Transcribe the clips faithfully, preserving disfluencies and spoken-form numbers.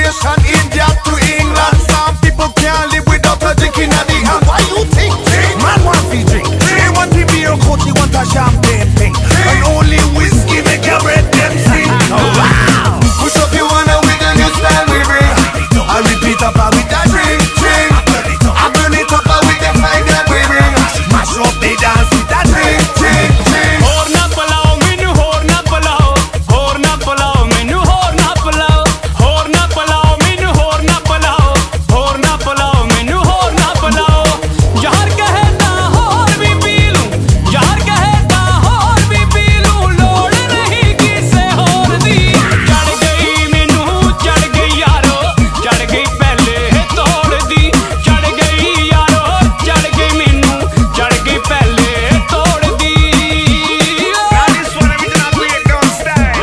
nation, India to England. Some people can't live without a drink in the hand. Why you think? Man want to drink. They want to be a coach, he want a champagne thing. And only whiskey make your bread them sing. Wow! Push up your one and with the new style we bring. I repeat up with that drink, drink. I burn it up with the fire that we bring. Mash up the dance with that drink, drink, drink. Horna palao, menu horna palao. Horna palao, menu horna palao. Horna palao, menu horna palao. Horna palao, menu horna palao. Yar कहता और भी P लूं, यार कहता और भी P लूं. लोड़ नहीं किसे और दी. चढ़ गई मैनू, चढ़ गई यारो, चढ़ गई पहले तोड़ दी. चढ़ गई यारो, चढ़ गई मैनू, चढ़ गई पहले तोड़ दी. Now this one everything I break down style.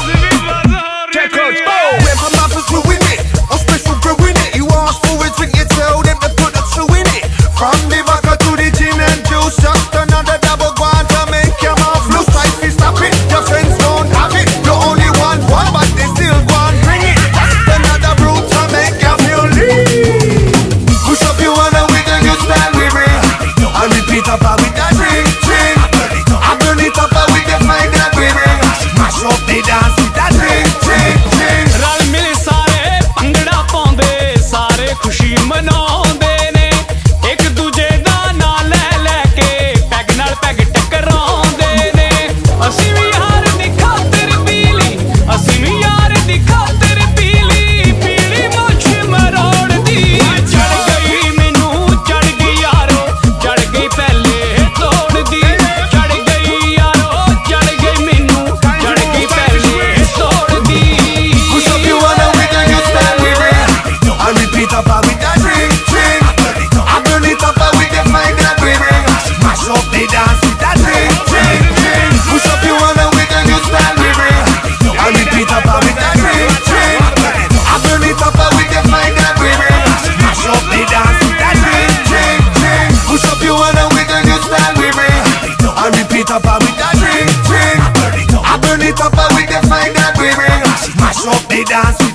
Check out, oh. When my mouth is ruining it, a special brew in it. You ask for a drink, you tell them to put a true in it. From the vodka to the gin and juice, just another double guan to make your mouth loose. Try to stop it, your friends don't have it. You only want one, but they still want bring it. Just another brew to make you feel lean. Push up your one and with the new style we bring. I repeat up with that drink, drink. I burn it up with the fire that we bring. Mash up the dance with that drink, drink, drink. रल मिल सारे भंगड़ा पाਉਂਦੇ ਸਾਰੇ ਖੁਸ਼ੀ ਮਨਾਉਂਦੇ ਨੇ ਇੱਕ ਦੂਜੇ ਦਾ ਨਾਂ ਲੈ ਲੈ ਕੇ ਪੈਗ ਨਾਲ ਪੈਗ ਟਕਰਾਉਂਦੇ ਨੇ ਅਸੀਂ ਵੀ ਯਾਰ ਦੀ ਖਾਤਰ ਪੀ ਲਈ ਅਸੀਂ ਵੀ ਯਾਰ ਦੀ ਖਾਤਰ ਪੀ ਲਈ ਪੀਲੀ ਮੁੱਛ ਮਰੋੜਦੀ ਚੜ ਗਈ ਮੈਨੂੰ ਚੜ ਗਈ ਯਾਰੋ ਚੜ ਗਈ ਪਹਿਲੇ ਤੋੜਦੀ ਚੜ ਗਈ ਯਾਰੋ ਚੜ ਗਈ ਮੈਨੂੰ ਚੜ ਗਈ ਪਹਿਲੇ ਤੋੜਦੀ Push up your one and with the new style we bring. I repeat up with that drink, drink. I burn it up with the fire that we bring. Mash up the dance with that drink, drink, drink. Push up your one and with the new style we bring. I repeat up with that drink, drink. I burn it up with the fire that we bring. Mash up the dance with that drink, drink, drink. Push up your one and with the new style we bring. I repeat up with that drink, drink. I burn it up with the fire that we bring. Mash up the dance with